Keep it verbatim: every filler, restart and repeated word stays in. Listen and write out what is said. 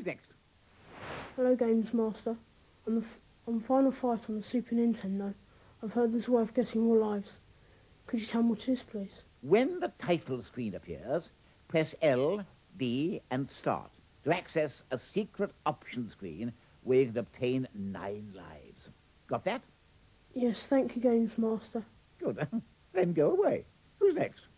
Who's next? Hello, Gamesmaster. On the f on Final Fight on the Super Nintendo, I've heard there's a way of getting more lives. Could you tell me what it is, please? When the title screen appears, press L, B, and Start to access a secret option screen where you can obtain nine lives. Got that? Yes, thank you, Gamesmaster. Good. Then go away. Who's next?